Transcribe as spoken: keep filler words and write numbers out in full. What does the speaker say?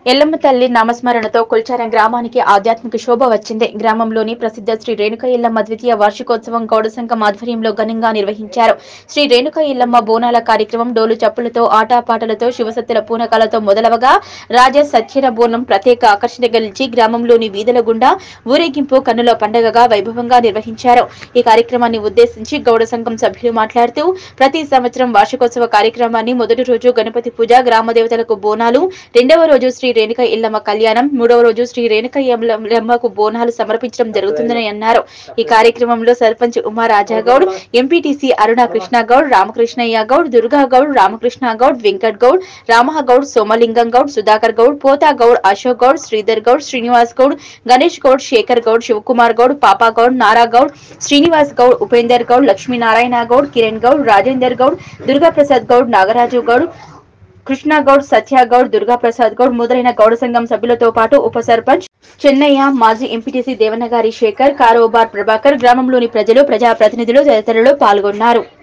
ఎల్లమ్మ తల్లి నామస్మరణతో కొల్చారం గ్రామానికి ఆధ్యాత్మిక శోభ వచ్చింది. గ్రామంలోని ప్రసిద్ధ శ్రీ రేణుక ఎల్లమ్మ ద్వితీయ వార్షికోత్సవం గౌడ సంఘం ఆధ్వర్యంలో ఘనంగా నిర్వహించారు. శ్రీ రేణుక ఎల్లమ్మ బోనాల కార్యక్రమం డోలు చప్పులతో ఆటాపాటలతో శివసత్తుల పూనకాలతో మొదలవగా రాజా సత్యన బోనం ప్రత్యేక ఆకర్షణగా నిలిచి గ్రామంలోని వీధుల గుండా ఊరేగింపు కన్నుల పండుగగా వైభవంగా నిర్వహించారు. ఈ కార్యక్రమాన్ని ఉద్దేశించి గౌడ సంఘం సభ్యులు మాట్లాడుతూ ప్రతి సంవత్సరం వార్షికోత్సవ కార్యక్రమాన్ని మొదటి రోజు గణపతి పూజ, గ్రామ దేవతలకు బోనాలు, రెండవ రోజు శ్రీ రేణుక ఎల్లమ్మ కళ్యాణం, మూడవ రోజు శ్రీ రేణుక ఎల్లమ్మకు బోనాలు సమర్పించడం జరుగుతుందని అన్నారు. ఈ కార్యక్రమంలో సర్పంచ్ ఉమా రాజాగౌడ్, ఎంపీటీసీ అరుణ కృష్ణగౌడ్, రామకృష్ణయ్య గౌడ్, దుర్గా గౌడ్, రామకృష్ణ గౌడ్, వెంకట్ గౌడ్, రామగౌడ్, సోమలింగం గౌడ్, సుధాకర్ గౌడ్, పోతా గౌడ్, అశోక్ గౌడ్, శ్రీధర్ గౌడ్, శ్రీనివాస్ గౌడ్, గణేష్ గౌడ్, శేఖర్ గౌడ్, శివకుమార్ గౌడ్, పాపా గౌడ్, నారా గౌడ్, శ్రీనివాస్ గౌడ్, ఉపేందర్ గౌడ్, లక్ష్మీనారాయణ గౌడ్, కిరణ్ గౌడ్, రాజేందర్ గౌడ్, దుర్గా ప్రసాద్ గౌడ్, నాగరాజు గౌడ్, కృష్ణ గౌడ్, సత్య గౌడ్, దుర్గా ప్రసాద్ గౌడ్ మొదలైన గౌడ సంఘం సభ్యులతో పాటు ఉప సర్పంచ్ చెన్నయ్య, మాజీ ఎంపీటీసీ దేవనగారి శేఖర్, కారోబార్ ప్రభాకర్, గ్రామంలోని ప్రజలు, ప్రజాప్రతినిధులు తదితరులు పాల్గొన్నారు.